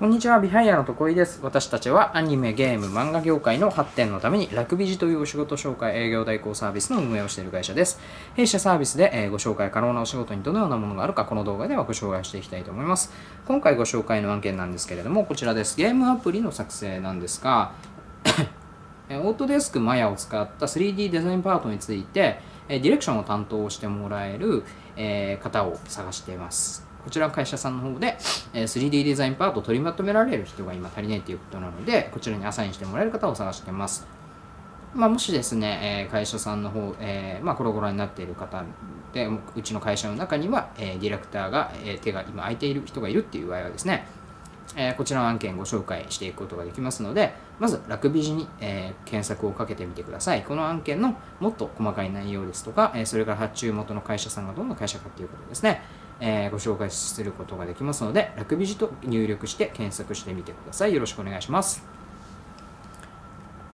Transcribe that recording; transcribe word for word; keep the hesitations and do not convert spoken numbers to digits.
こんにちは、ビハイヤーのとこいです。私たちはアニメ、ゲーム、漫画業界の発展のために、ラクビジというお仕事紹介営業代行サービスの運営をしている会社です。弊社サービスでご紹介可能なお仕事にどのようなものがあるか、この動画ではご紹介していきたいと思います。今回ご紹介の案件なんですけれども、こちらです。ゲームアプリの作成なんですが、オートデスクマヤを使った スリーディー デザインパートについて、ディレクションを担当してもらえる方を探しています。こちら会社さんの方で スリーディー デザインパートを取りまとめられる人が今足りないということなので、こちらにアサインしてもらえる方を探しています。まあ、もしですね、会社さんの方、えーまあ、これをご覧になっている方で、うちの会社の中にはディレクターが手が今空いている人がいるっていう場合はですね、こちらの案件をご紹介していくことができますので、まずラクビジに検索をかけてみてください。この案件のもっと細かい内容ですとか、それから発注元の会社さんがどんな会社かということですね、ご紹介することができますので、ラクビジと入力して検索してみてください。よろしくお願いします。